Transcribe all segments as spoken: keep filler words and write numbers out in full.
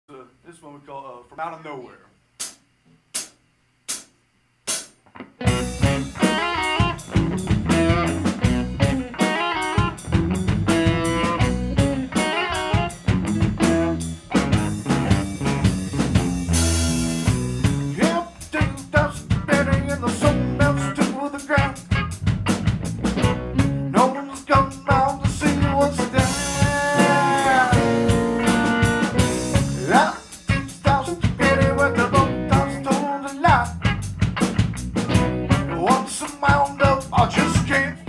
Uh, this one we call uh, From Out of Nowhere. Empty dust buried in the sun melts to the ground. No one's come out to see what's there. Once I'm wound up, I just can't.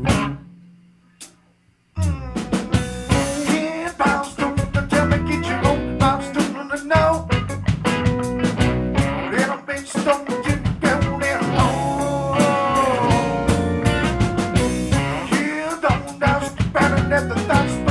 Mm. Can't bounce to the tell me get your own bounce to the know. Little bit stoned you going home. You don't dance better than the dance.